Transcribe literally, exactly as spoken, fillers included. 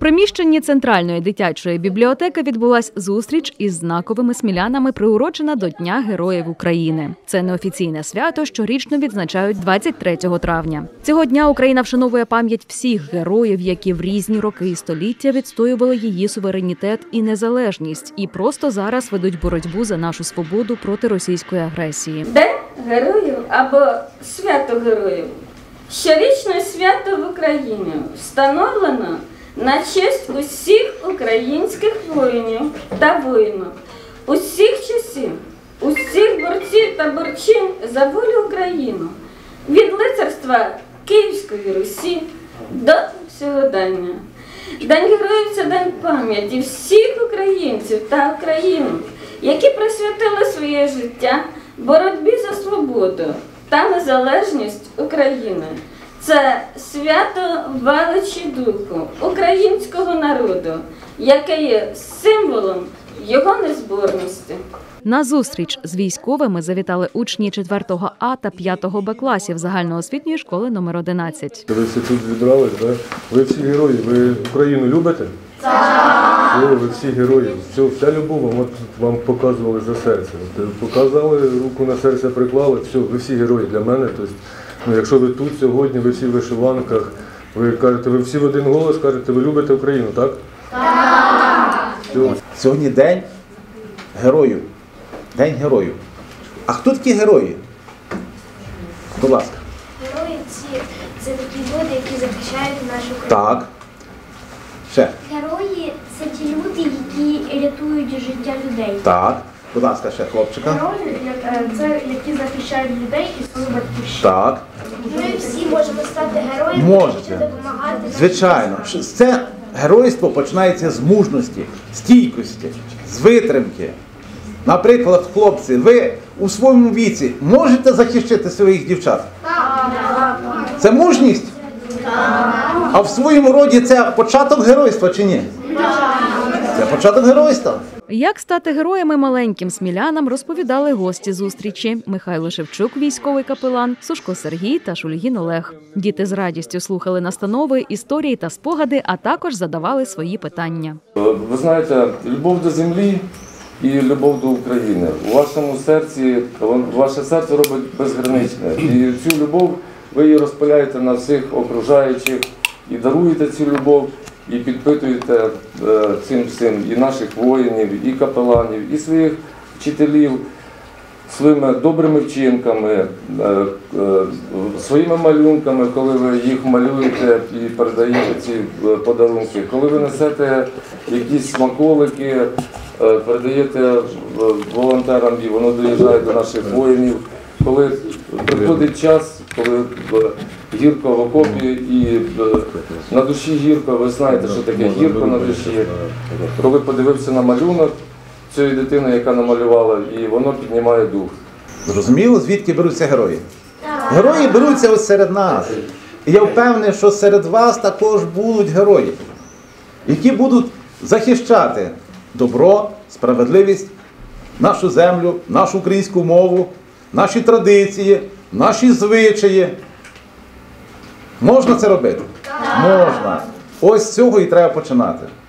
приміщенні Центральної дитячої бібліотеки відбулась зустріч із знаковими смілянами, приурочена до Дня Героїв України. Це неофіційне свято щорічно відзначають двадцять третього травня. Цього дня Україна вшановує пам'ять всіх героїв, які в різні роки і століття відстоювали її суверенітет і незалежність, і просто зараз ведуть боротьбу за нашу свободу проти російської агресії. День героїв або свято героїв. Щорічне свято в Україні встановлено на честь усіх українських воїнів та воїнів, усіх часів, усіх борців та борчин за волю України, від лицарства Київської Русі до сьогодення. День героїв – це день пам'яті всіх українців та українок, які присвятили своє життя боротьбі за свободу та незалежність України. Це свято величі духу українського народу, яке є символом його незборності. На зустріч з військовими завітали учні четвертого А та п'ятого Б класів загальноосвітньої школи номер одинадцять. Ви всі тут зібрались, так? Ви всі герої, ви Україну любите? Так! Все, ви всі герої. Все, вся любов вам, от, вам показували за серце. От, показали, руку на серце приклали, все, ви всі герої для мене. Тобто, ну, якщо ви тут сьогодні, ви всі в вишиванках, ви кажете, ви всі в один голос кажете, ви любите Україну, так? Так! Все. Сьогодні день героїв. День героїв. А хто такі герої? Будь ласка. Герої ці – це такі люди, які захищають нашу країну. Так. Ще. Герої – це ті люди, які рятують життя людей. Так. Будь ласка, ще хлопчика. Герої – це які захищають людей і свою батьківщину. Так. Ми всі можемо стати героями, Можете. допомагати. Звичайно. Це геройство починається з мужності, стійкості, з витримки. Наприклад, хлопці, ви у своєму віці можете захищати своїх дівчат? Так. Це мужність? Так. А в своєму роді це початок геройства чи ні? Так. Це початок геройства. Як стати героями маленьким смілянам, розповідали гості зустрічі. Михайло Шевчук, військовий капелан, Сушко Сергій та Шульгін Олег. Діти з радістю слухали настанови, історії та спогади, а також задавали свої питання. Ви знаєте, любов до землі і любов до України. У вашому серці, ваше серце робить безграничне. І цю любов ви її розпиляєте на всіх окружаючих і даруєте цю любов, і підпитуєте цим всім і наших воїнів, і капеланів, і своїх вчителів своїми добрими вчинками, своїми малюнками, коли ви їх малюєте і передаєте ці подарунки, коли ви несете якісь смаколики, передаєте волонтерам, і воно доїжджає до наших воїнів. Коли приходить час, коли гірко в окопі і на душі гірко, ви знаєте, що таке гірко на душі. Коли подивився на малюнок цієї дитини, яка намалювала, і воно піднімає дух. Зрозуміло, звідки беруться герої? Герої беруться ось серед нас. І я впевнений, що серед вас також будуть герої, які будуть захищати добро, справедливість, нашу землю, нашу українську мову, наші традиції, наші звичаї. Можна це робити? Можна. Ось з цього і треба починати.